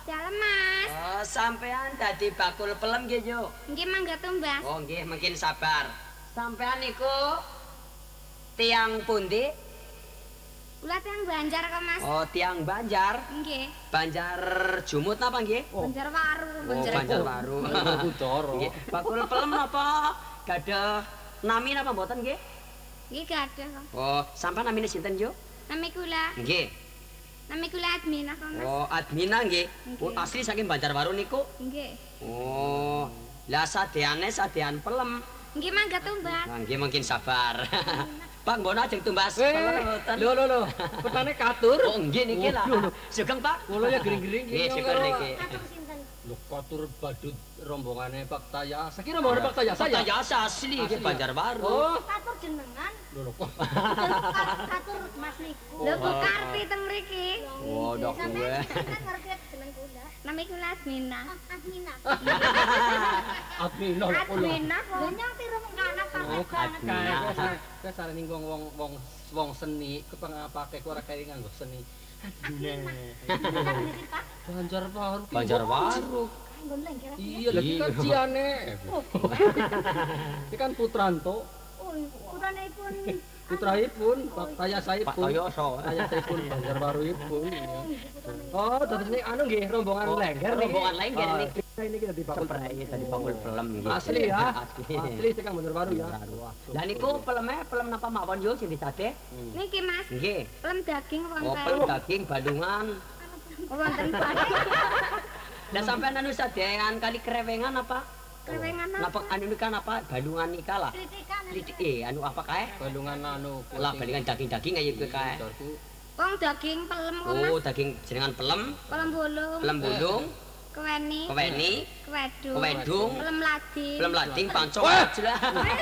Dalem, Mas. Oh, sampean dadi bakul pelem nggih, Yo? Nggih mangga tumbas. Oh, nggih, mungkin sabar. Sampean niku tiang pundi? Kula tiyang Banjar kok, Mas. Oh, tiang Banjar. Nggih. Banjar Jumut napa nggih? Banjar Waru, Oh, Banjar Baru. Nggih. Bakul pelem napa gadah nami napa mboten nggih? Nggih gadah kok. Oh, sampean namine sinten, Yo? Nami kula Adminah kok, Mas. Oh, Admina nggih. Oh, Nggih. asli saking Banjarbaru niku. Nggih. Oh, lah sadean pelem. Nggih mangga tumbas. Nah, nggih mungkin sabar. Pak mbono ajeng tumbas pelem mboten. Lho. Petane katur. Oh, nggih niki lah. Sugeng, Pak. Kula ya gering-gering Nggih, syukur niki. Lho katur badut rombongane Pak Tayasa. Iki rombongane Pak Tayasa ya? Pak Tayasa asli nggih Banjarbaru. Oh, Katur jenengan, lho kok. katur Mas niku. Lho Bu Karti teng mriki. Oh, dok gue. Sampeyan ngerti jeneng kula. Nami kula Adminah. Adminah. Adminah lho kula. Adminah kok. Lah nyang tiro mengkana Oh, banget. Adminah. Kae sarene wong seni kepengapake kok ora kaya nganggo seni. Adminah. Banjarbaru. Banjarbaru. Nggon lengger. Iya, lagi kan ciane. Iki kan Putranto. Oh, putanipun Putraipun, Pak Tayasaipun. Pak Tayasa. Tayasaipun Banjarbaruipun. Oh, terus ini anu nggih rombongan lengger nih. Rombongan lengger niki. Ini kita di bakul Keprai tadi bakul pelem nggih. asli ya. Asli. Asli tekan Banjarbaru ya. Lah niku pelem napa mawon yo sing disate? Niki Mas. Nggih. Pelem daging Oh, wonten. pelem daging Bandungan. Wonten Pak. Lah sampean anu sadean kali kerewengan apa? Kewengan Napa anu kan apa? Bandungan nika lah. kritikan. Anu apa kae? Bandungan anu. Lah balingan daging-daging ayo kowe kae. wong daging pelem kok Mas. Oh, daging jenengan pelem, Pelem bolong. pelem bulung, Keweni. keweni, Kewedung. kewedung, Pelem lading. pelem lading, pancong. Jelas.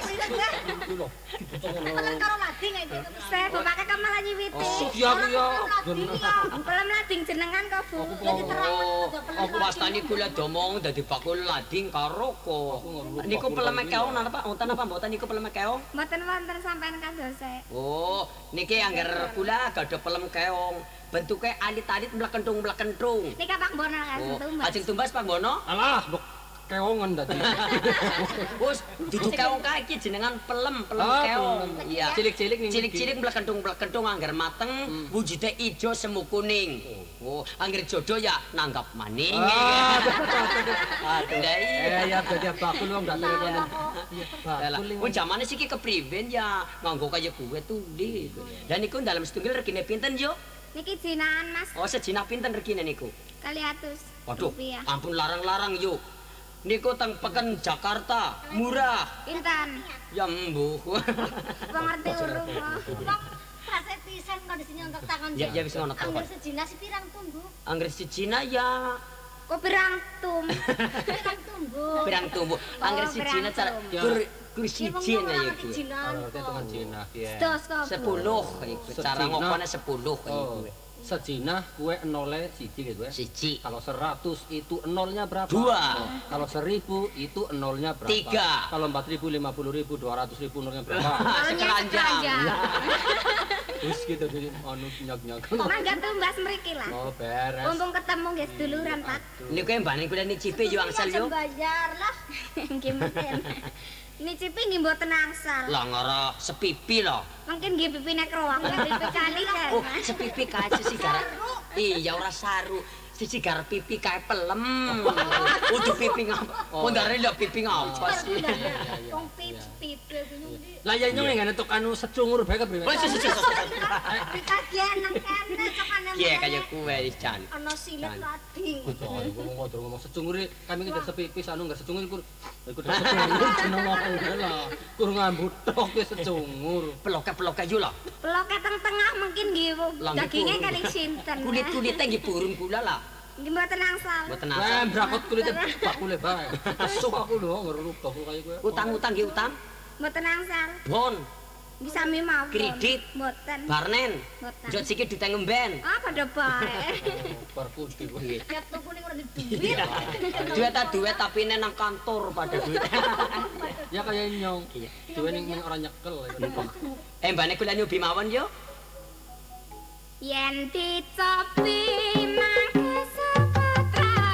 Tekan karo lading iki. Saya bapake kemalah nyiwiti. Iya ku ya. Pelem lading jenengan kok Bu. Oh, aku wastani kula domong dadi bakul lading karo kok. Niku pelem keong napa wonten apa mboten niku pelem keong? Mboten wonten sampean kadose. Oh, niki angger kula gadah pelem keong. Bentuke alit-alit mlekentung-mlekentung. Nika Pak Bono Oh, langsung tumbas. ajeng tumbas Pak Bono. Alah, mbok keongen dadi. Wes dudu keong kae iki jenengan pelem Ah, keong. pelem. Iya. Cilik-cilik ning Cilik-cilik mlekentung-mlekentung angger mateng, wujude ijo semu kuning. Oh, angger jodoh ya nanggap maning. Aduh, Ya dadi bakul wong dateng kono. Lah, wong jamane siki kepriben ya nganggo kaya gue tuli. Dan niku dalam setunggal regine pinten yo? Niki jinaan Mas. Oh, sejinah pinten regine niku? 200. Waduh, rupiah. ampun larang-larang yo. Niku teng peken Jakarta, murah. Intan. Ya mbuh. Wong ngerti urung kok. Prase pisan kondisinya untuk tangan. Ya ya wis ngono to. Angger sejinas pirang tumbuh. Angger sejina ya Kok pirang tum. Pirang tumbuh. pirang tumbuh. Angger Oh, sejina cara pirang kur siji ya iku. Arti tekan Cina ya. Dos kok. 10 iku. Cara Sejina. ngopone 10 Oh, iku. sejinah kue nolnya siji gitu ya. Siji. Kalau 100 itu nolnya berapa? 2. Oh, kalau 1000 itu nolnya berapa? 3. Kalau 4000, 50.000, 200.000 nolnya berapa? Sekeranjang. Terus gitu jadi anu nyak-nyak. Mangga tumbas mriki lah. Oh, beres. Mumpung ketemu nggih seduluran Pak. Niku mbane kula nicipi yo angsal yo. Bayar lah. Nggih mboten. Nicipi nggih mboten angsal. Lah ngara sepipi lho. Mungkin nggih pipine kroak, pipi kali kan. Oh, sepipi kae sigar. Iya ora saru. Sigar pipi kae pelem. Udah pipi ngapa? Pondare lho pipi ngapa sih? Wong pipit bingung di. Lah ya nyong ngene tuk anu secungur bae kepriwe? Wes Dikagian nang kene cokane. Iya kaya kuwe wis jan. Ana silet lading. Ngomong secungur kami ngejar sepipis anu enggak secungur iku secungur jeneng apa lah. Kur ngambut tok wis secungur. Peloke-peloke yo lho. Peloke teng tengah mungkin nggih dagingnya kali sinten. Kulit-kulite nggih burung kula lah. Nggih mboten angsal. Mboten Lah asal. brakot kulite bakule bae. Esuk aku lho ngeruk bakul kaya kowe. Utang-utang nggih utang. Mboten angsal. Bon, Nggih sami mawon. Kredit. Mboten. barnen. Mboten. Jot sikit dite ngemben. Ah pada bae. Bar putih kowe. Nggih. Ya tuku ning ora di duit. Duit tapi nang kantor pada duit. Ya kaya nyong. Iya. Duwe ning ora nyekel. Mbane kula nyobi mawon yo. Yen dicobi mangke saputra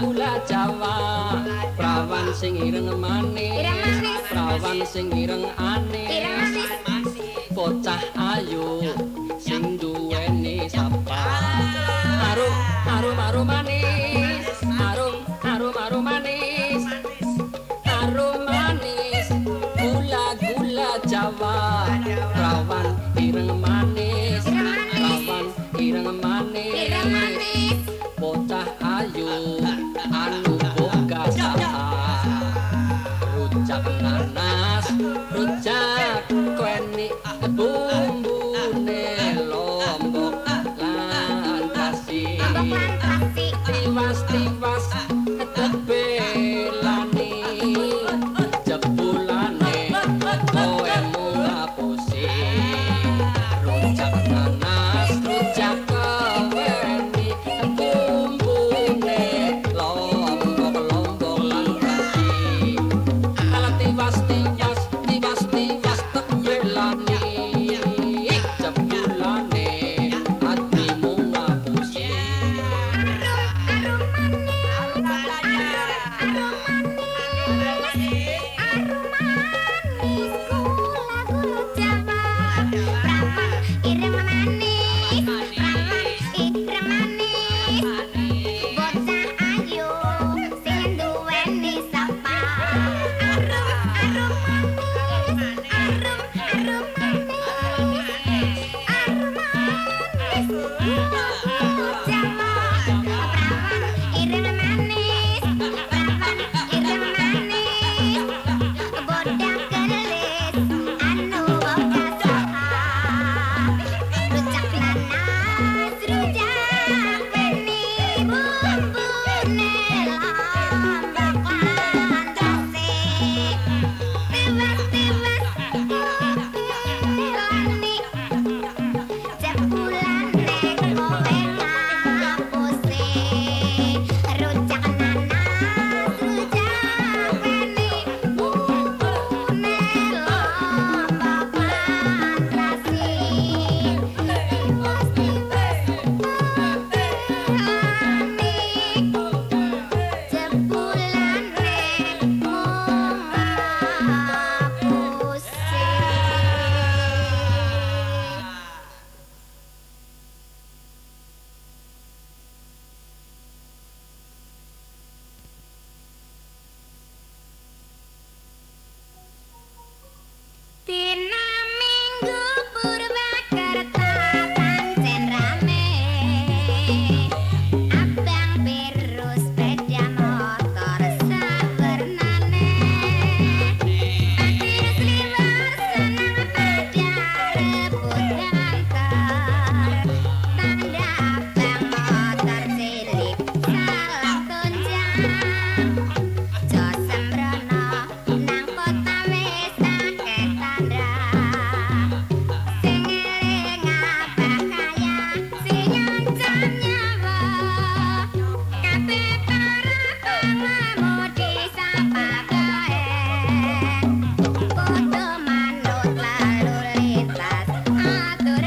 gula Jawa prawan sing ireng manis prawan sing ireng anis bocah ayu sing duweni sapa arum arum arum manis arum arum arum manis arum manis gula gula Jawa prawan ireng manis prawan ireng manis bocah ayu anu boga sapa rujak nanas rujak kueni bumbune lombok lan kasih tiwas-tiwas tebelane jebulane kowe ngapusi rujak nanas rujak kueni bumbune lombok lan kasih ala tiwas-tiwas tiwas-tiwas tebelane jebulane atimu ngapusi Dina Minggu Purwakarta pancen rame abang biru sepeda motor sabernane akhir sliwer senang pada rebut antar tanda abang motor cilik salah tunjang jo sembrono nang kota wis akeh tandra sing eling abah kaya sing ngancam nyawa kabeh para pengemudi sapa kae kudu manut lalu lintas atur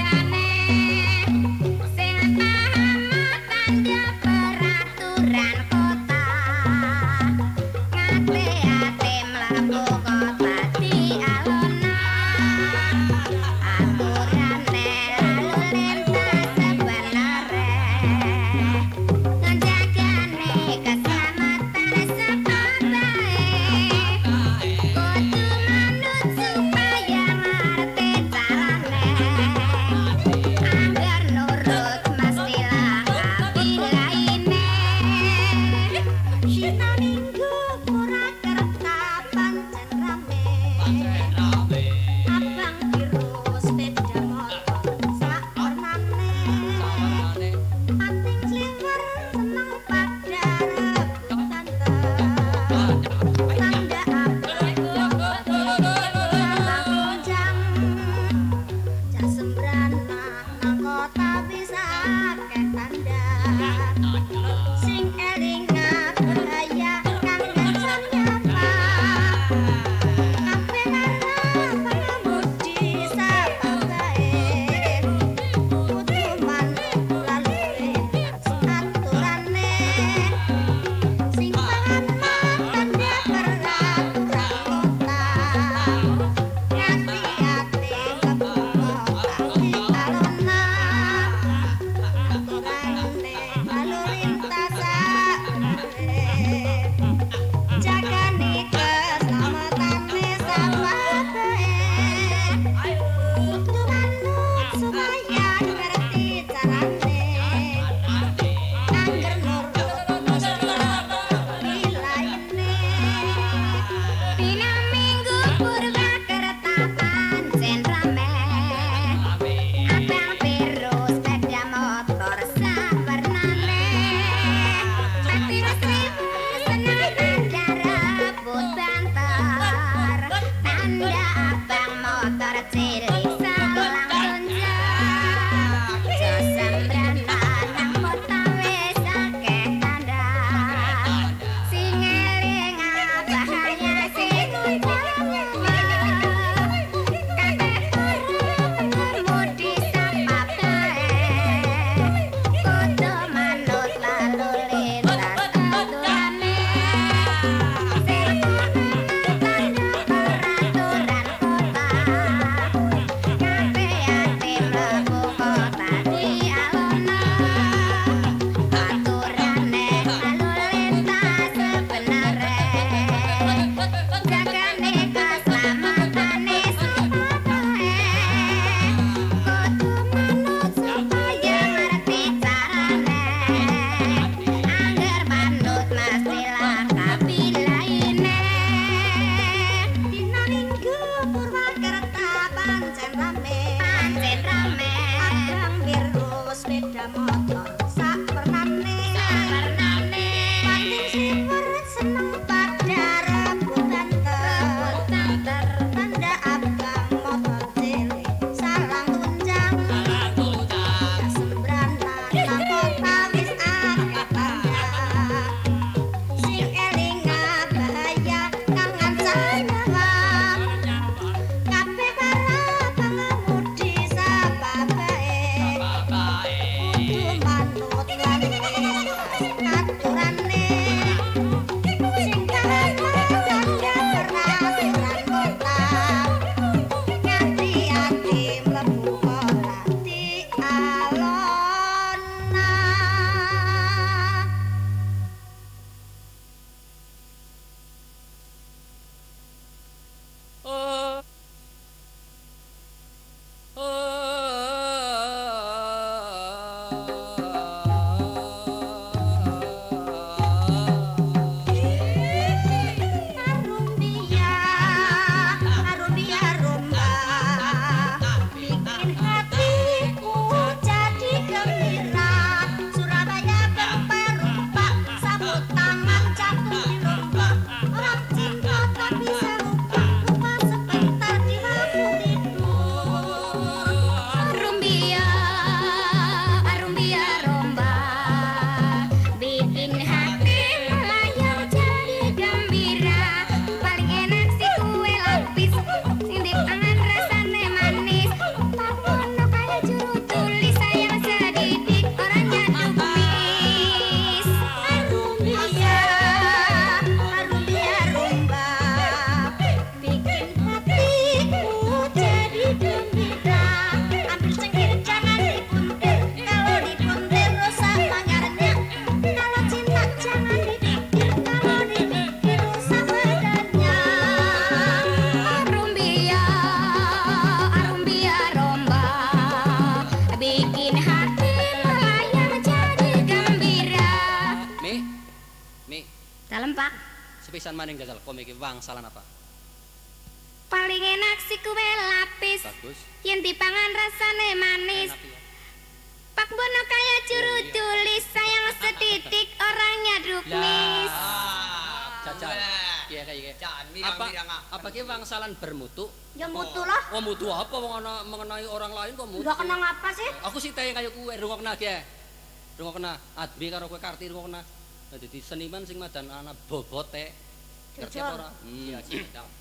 sepisan maning jajal kom iki wangsalan apa? Paling enak si kue lapis. Bagus. Yen dipangan rasane manis. Enak ya. Pak Bono kaya juru tulis, sayang setitik orangnya rukmis. Jajal. Iya kayak apa ki wangsalan bermutu? Ya mutu lah. Oh mutu apa mengenai orang lain kok mutu? Udah kenang apa sih? Aku sih tanya kayak kue rungokna ki. Rungokna Admi karo kowe Karti rungokna. Dadi seniman sing madan ana bobote. Ngerti apa ora? Iya sih.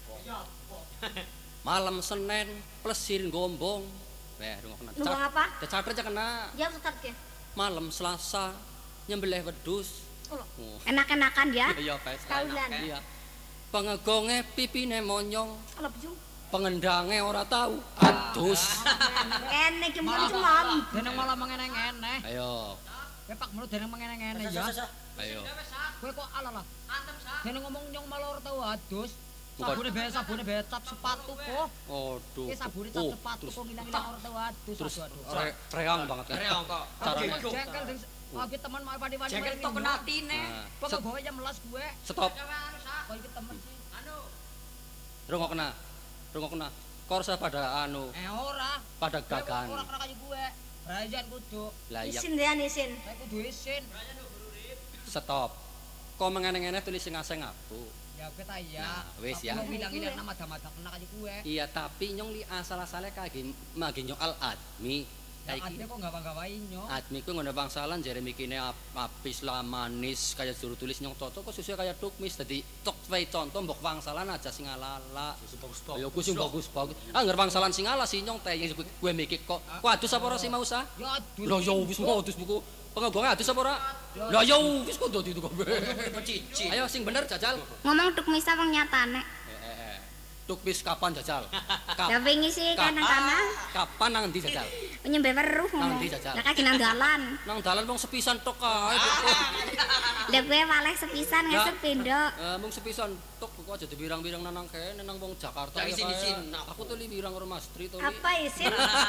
Malam Senin plesir gombong. Rungokna. Ngomong apa? Cacat aja kena. Ya Ustaz ya. Malam Selasa nyembelih wedhus. Oh. Enak-enakan ya. Iya, Pes. Kaulan. Iya. Pengegonge pipine monyong. Ala bujung. Pengendange ora tahu. Adus. Kene ki mun cuman. Deneng malah mengene-ngene. Ayo. Kowe Pak Mulu deneng mengene-ngene ya. Ayo. Kowe kok ala-ala. Deneng ngomong nyong malah ora tau adus. Sabune becap sepatu kok. Aduh. Ki sabune cap sepatu kok ngilang-ilang ora tau adus. Terus Aduh. reang banget kan. Reong kok. Carane. Jengkel ding lagi teman mau padi-padi. Jengkel tok kena atine. Pokok gawe jam 11 gue. Stop. Kok iki temen sih. Rungokna. Kor pada Ora. pada gagan. Ora kaya gue. Rajan kudu. Lah iya. Isin ya isin. Saya kudu isin. Stop. Kok mengene-ngene tulis sing asing aku. Ya kita iya. Nah, wis ya. Mau bilang-bilang nama damad kena kaya gue. Iya, tapi nyong li asal-asale kage magi nyong Al Admi. Ya Kayak adine kok gawa-gawain nyong. Admi ku ngono bangsalan jare mikine apis lah manis kaya juru tulis nyong toto kok susu kaya tukmis dadi tok wae contoh mbok bangsalan aja sing ala-ala. Ayo ku sing bagus-bagus. Angger bangsalan sing ala sih nyong teh yang gue mikir kok. Ku adus apa ora sih mau usah? Ya adus. Lah yo wis mau adus buku. Pengegonge adus apa ora? Lah yo wis kok dadi itu kabeh. Cici. Ayo sing bener jajal. Ngomong duk misa wong nyatane. Tukmis kapan jajal? Ya wingi sih kadang-kadang Kapan nang ndi jajal? nyembe weruh Nang ngomong. ndi jajal? Lah kaki nang dalan. Nang dalan wong sepisan tok kae. Lah kowe waleh sepisan ngesep pindho. Mung sepisan tok kok aja dibirang-birang nang kene nang wong Jakarta. Cak ya isin-isin. kae. Aku tuh li birang karo Mas Tri to li. Apa isin?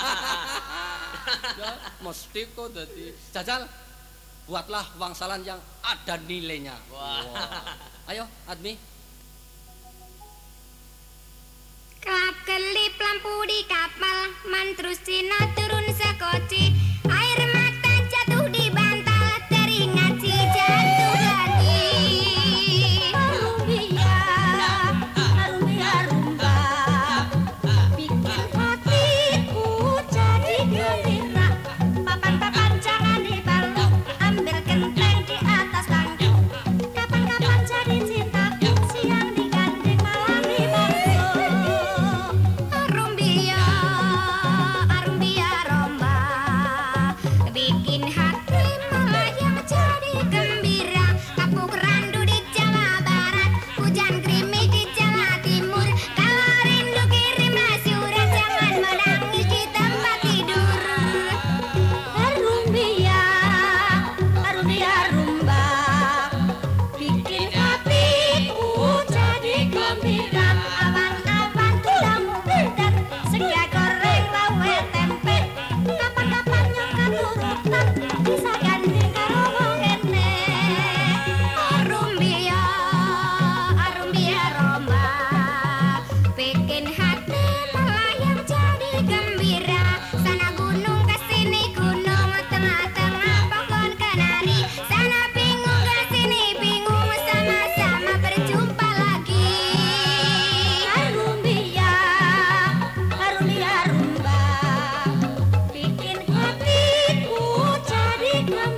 Ya, mesti kok dadi. Jajal buatlah wangsalan yang ada nilainya. Wah. Ayo, Admi. Kelap kelip lampu di kapal, mantrus Cina turun sekoci, air mata jatuh di bantal, teringat si jatuh lagi. Harumbia rumba, bikin hatiku jadi gembira. Papan-papan jangan dibalik, ambil genteng di atas panggung. Kapan-kapan jadi cintaku, siang digandeng malam dibantu. Arumbia, arumbia romba, bikin hati melayang jadi gembira. Kapuk randu di Jawa Barat, hujan gerimis di Jawa Timur. Kalau rindu kirimlah surat, jangan menangis di tempat tidur. Harumbia, harumbia rumba, bikin hatiku jadi gembira. Awan-awan sudah mengedar, senja goreng bawe tempe. Kapan-kapan nyongkan turutan, bisa gandeng karo wong kene. Arumbia, arumbia romba, bikin hati melayang jadi gembira. Sana gunung kesini gunung, tengah-tengah pohon kenari. Sana bingung kesini bingung, sama-sama berjumpa lagi. Harumbia, harumbia rumba, bikin hatiku jadi gembira.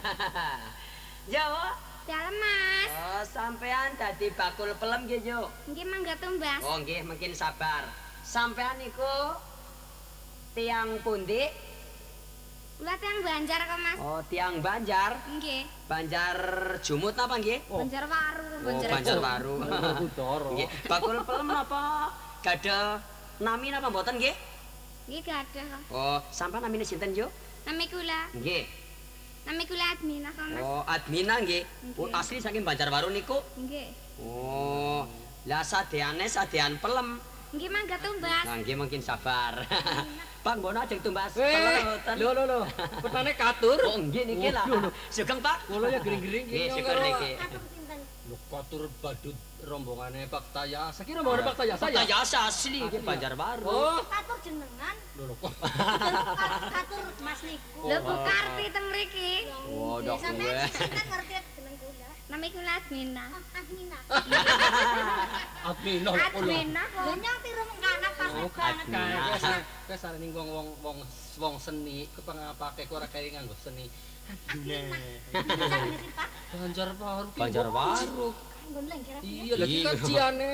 Yo. Dalem, Mas. Oh, sampean dadi bakul pelem nggih, Yo. Nggih mangga tumbas. Oh, nggih, mungkin sabar. Sampean niku tiang pundi? Kula tiyang Banjar kok, Mas. Oh, tiang Banjar. Nggih. Banjar Jumut napa nggih? Banjar Waru, Oh, Banjarwaru. Nggih. Bakul pelem napa gadah nami napa mboten nggih? Nggih gadah kok. Oh, sampean namine sinten, Yo? Nami kula. Nggih. Nami kula Adminah kok, Mas. Oh, Admina nggih. Oh, Nggih. asli saking Banjarwaru niku. Nggih. Oh, lah sadeane sadean pelem. Nggih mangga tumbas. Nah, nggih mungkin sabar. Pak Bono ajeng tumbas Eh, pelem. lho. Petane katur. Oh, nggih niki lah. Sugeng, Pak. Kula ya gering-gering Nggih, syukur niki. Lho katur badut rombongane Pak Tayasa. Ki rombongane Pak Tayasa ya? Tayasa asli nggih Banjarwaru. Oh, Katur jenengan, lho kok. katur Mas niku. Lho Bu Karti teng mriki. Oh, dok Sampeyan gue. sinten ngerti jeneng kula? Nami kula Adminah. Adminah. Adminah kula. Adminah kok. Lho nyang tiru kanak pas Oh, banget. kae sarene wong seni kepangapake ku ora kaya nganggo seni. Jangan Pak. Banjarwaru. Banjarwaru. Nggon lengger. Iya, lagi kan ciane.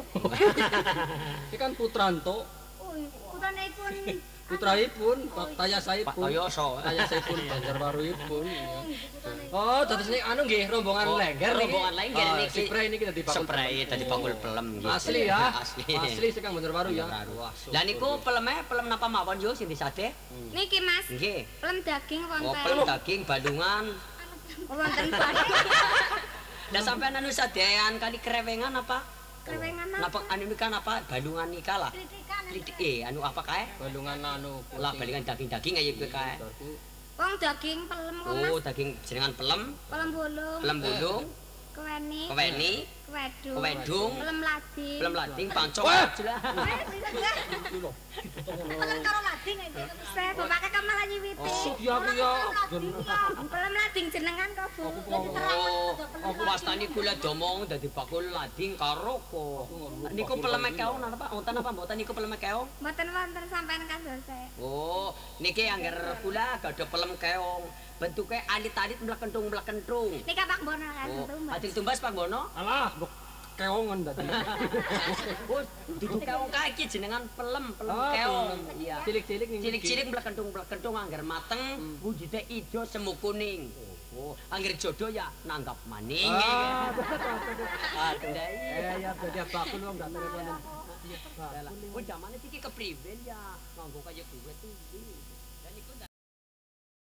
Iki kan putranto, Oh, putrane pun putraipun, Pak Tayasaipun. Pak Toyoso. Tayasaipun Banjarwaruipun. Oh, dados nek anu nggih rombongan Oh, lengger niki. rombongan lengger Ah, niki. Spray niki dadi bakul. Spray dadi bakul pelem nggih. Asli ya. Asli. Asli sekang Banjarwaru ya. Wah, lah niku peleme pelem napa mawon yo sing disade? Niki Mas. Nggih. Pelem daging Oh, wonten. pelem daging Bandungan. Wonten Bandung. Lah sampean anu sadean kali krewengan apa? Krewengan Napa anu kan apa? Bandungan nika lah. kritikan. Anu apa kae? Balungan anu. Lah balingan daging-daging aja kuwi kae. Wong daging pelem kok Mas. Oh, daging jenengan pelem, Pelem bolong. pelem bulung, Keweni. keweni, Kewedung. kewedung, Pelem lading. pelem lading, pancong. Wah! Jelas. Pelem karo lading iki. Saya bapake kok malah nyiwiti. Oh, iya aku ya. Pelem lading jenengan kok Bu. Oh, aku wastani kula domong dadi bakul lading karo kok. Niku peleme keong napa? Wonten apa mboten niku peleme keong? Mboten wonten sampean kadosa. Oh, niki angger kula gadah pelem keong. Bentuke alit-alit mlekentung-mlekentung. Nika Pak Bono kan Oh, tumbas. ajeng tumbas Pak Bono. Alah, mbok keongan dadi. Oh, dudu keong kae iki jenengan pelem Ah, keong. pelem. Iya. Cilik-cilik ning Cilik-cilik mlekentung-mlekentung angger mateng, wujude ijo semu kuning. Oh, angger jodoh ya nanggap maning. Ah, Ah, kendai. ya dadi bakul wong gak telepon. Oh, zamane iki kepriben ya nganggo kaya duwe tuh.